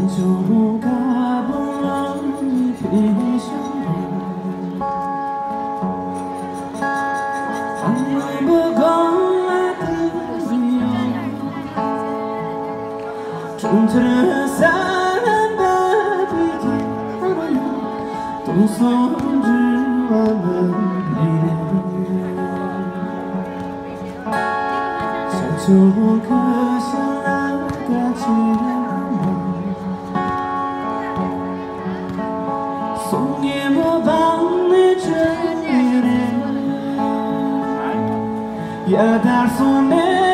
就该不让你悲伤的，反正不够爱的理由，中途的散的比天还有，都算是我们的小酒刻下了个结。 送给我帮你追恋，也打算你。